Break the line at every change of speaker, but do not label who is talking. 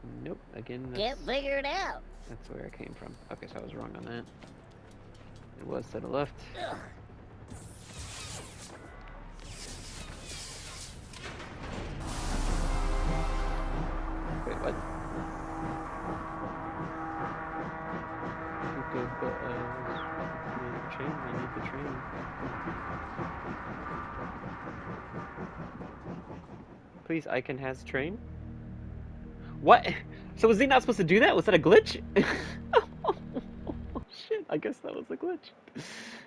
Nope. Again,
Can't figure it out.
that's where I came from. Okay, so I was wrong on that. It was to the left.
Ugh.
Wait, what? Okay, but I need the train. Please, Icon has train? What? So was he not supposed to do that? Was that a glitch? Oh shit, I guess that was a glitch.